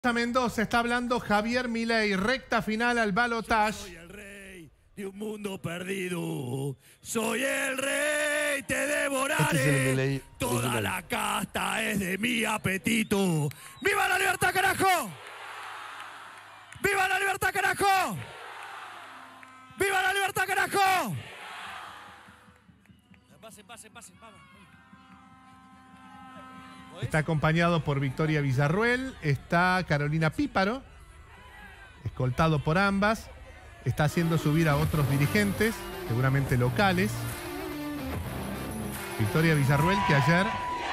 Mendoza está hablando Javier Milei, recta final al balotaje. Soy el rey de un mundo perdido. Soy el rey, te devoraré. Toda la casta es de mi apetito. ¡Viva la libertad, carajo! ¡Viva la libertad, carajo! ¡Viva la libertad, carajo! Pasen, vamos. Está acompañado por Victoria Villarruel, está Carolina Píparo, escoltado por ambas, está haciendo subir a otros dirigentes, seguramente locales. Victoria Villarruel, que ayer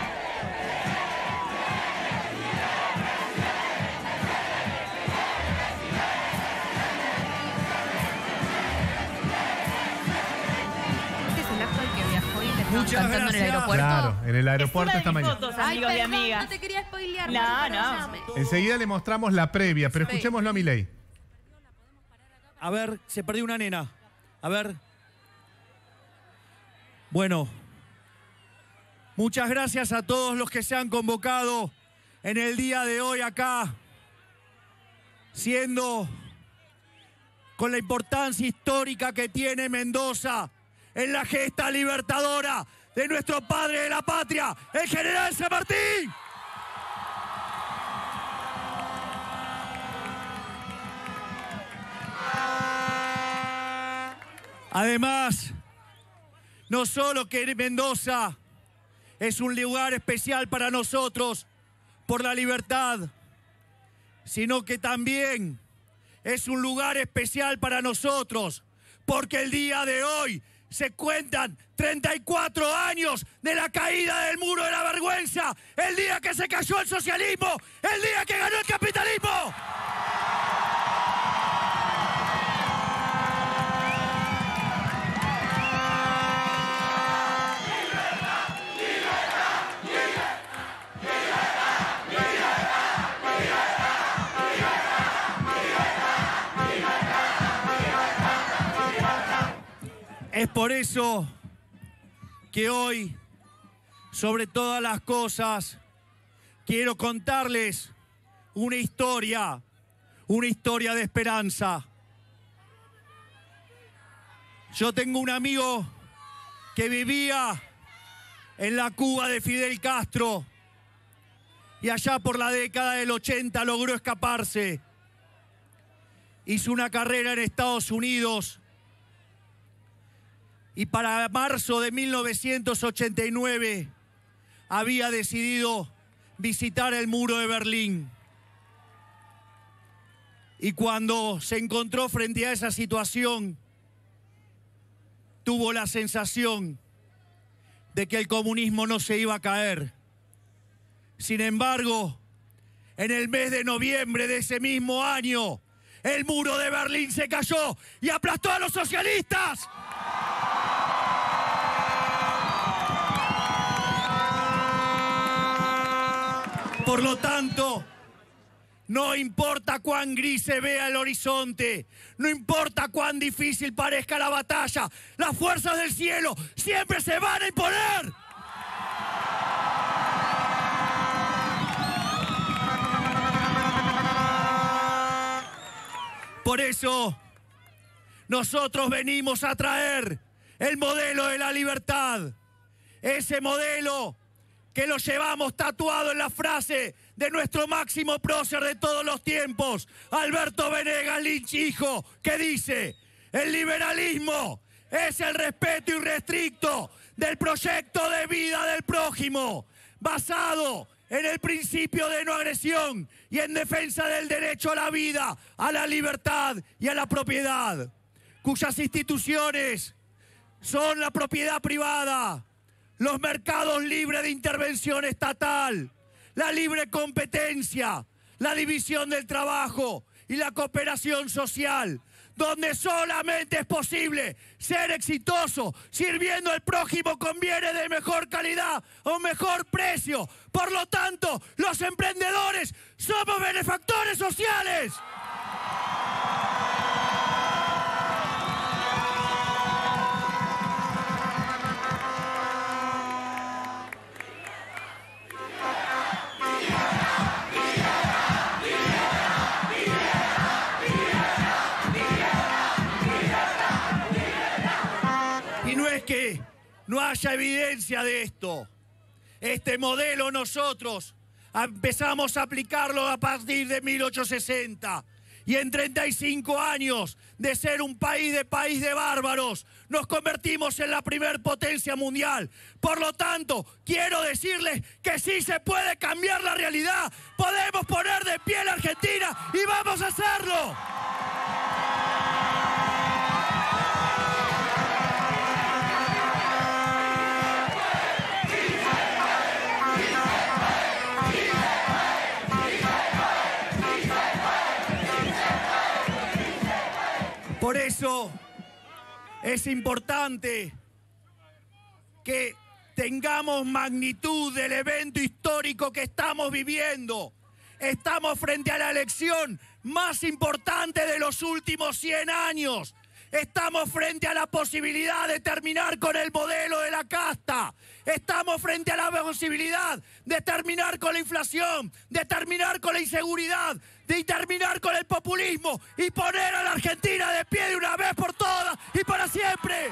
Muchas gracias. En el aeropuerto. Claro, en el aeropuerto esta mañana. Fotos, amigos y amigas. No te quería spoilear. No. Enseguida le mostramos la previa, pero escuchémoslo a Milei. A ver, se perdió una nena. A ver. Bueno. Muchas gracias a todos los que se han convocado en el día de hoy acá. Siendo con la importancia histórica que tiene Mendoza en la gesta libertadora de nuestro padre de la patria, el general San Martín. Además, no solo que Mendoza es un lugar especial para nosotros por la libertad, sino que también es un lugar especial para nosotros porque el día de hoy se cuentan 34 años de la caída del muro de la vergüenza, el día que se cayó el socialismo, el día que ganó el capitalismo. Es por eso que hoy, sobre todas las cosas, quiero contarles una historia de esperanza. Yo tengo un amigo que vivía en la Cuba de Fidel Castro y allá por la década del 80 logró escaparse. Hizo una carrera en Estados Unidos. Y para marzo de 1989 había decidido visitar el muro de Berlín. Y cuando se encontró frente a esa situación, tuvo la sensación de que el comunismo no se iba a caer. Sin embargo, en el mes de noviembre de ese mismo año, el muro de Berlín se cayó y aplastó a los socialistas. Por lo tanto, no importa cuán gris se vea el horizonte, no importa cuán difícil parezca la batalla, las fuerzas del cielo siempre se van a imponer. Por eso, nosotros venimos a traer el modelo de la libertad, ese modelo que lo llevamos tatuado en la frase de nuestro máximo prócer de todos los tiempos, Alberto Venegas Lynch hijo, que dice: el liberalismo es el respeto irrestricto del proyecto de vida del prójimo, basado en el principio de no agresión y en defensa del derecho a la vida, a la libertad y a la propiedad, cuyas instituciones son la propiedad privada, los mercados libres de intervención estatal, la libre competencia, la división del trabajo y la cooperación social, donde solamente es posible ser exitoso sirviendo al prójimo con bienes de mejor calidad o mejor precio. Por lo tanto, los emprendedores somos benefactores sociales. que no haya evidencia de esto. Este modelo nosotros empezamos a aplicarlo a partir de 1860. Y en 35 años de ser un país de bárbaros, nos convertimos en la primer potencia mundial. Por lo tanto, quiero decirles que sí se puede cambiar la realidad. Podemos poner de pie a la Argentina y vamos a hacerlo. Por eso es importante que tengamos magnitud del evento histórico que estamos viviendo. Estamos frente a la elección más importante de los últimos 100 años. Estamos frente a la posibilidad de terminar con el modelo de la casta. Estamos frente a la posibilidad de terminar con la inflación, de terminar con la inseguridad, de terminar con el populismo y poner a la Argentina de pie de una vez por todas y para siempre.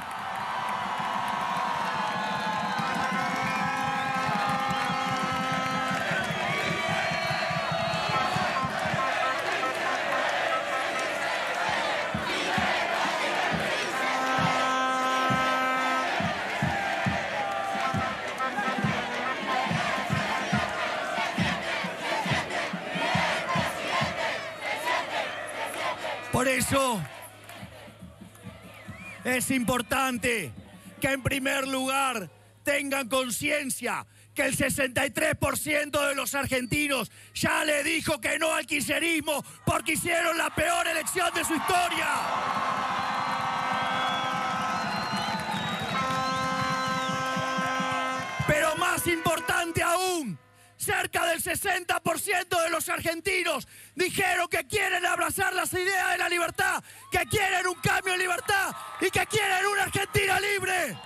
Por eso es importante que en primer lugar tengan conciencia que el 63% de los argentinos ya le dijo que no al kirchnerismo porque hicieron la peor elección de su historia. Pero más importante aún, cerca del 60% de los argentinos dijeron que quieren abrazar las ideas de la libertad, que quieren un cambio en libertad y que quieren una Argentina libre.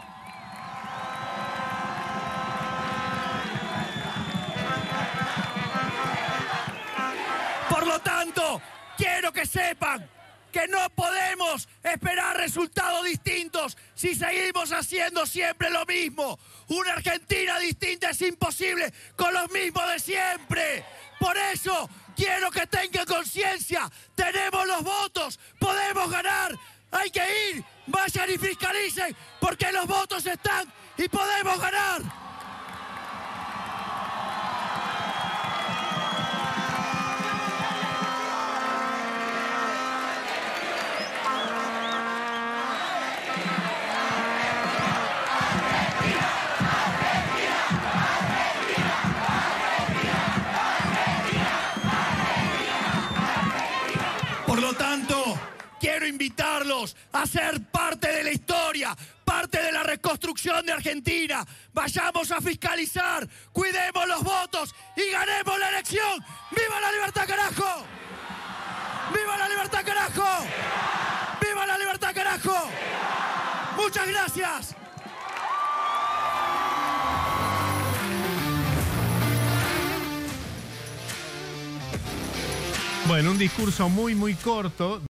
Por lo tanto, quiero que sepan que no podemos esperar resultados distintos si seguimos haciendo siempre lo mismo. Una Argentina distinta es imposible con los mismos de siempre. Por eso quiero que tengan conciencia. Tenemos los votos, podemos ganar. Hay que ir, vayan y fiscalicen porque los votos están y podemos ganar. Por lo tanto, quiero invitarlos a ser parte de la historia, parte de la reconstrucción de Argentina. Vayamos a fiscalizar, cuidemos los votos y ganemos la elección. ¡Viva la libertad, carajo! ¡Viva la libertad, carajo! ¡Viva la libertad, carajo! ¡Muchas gracias! Bueno, un discurso muy corto.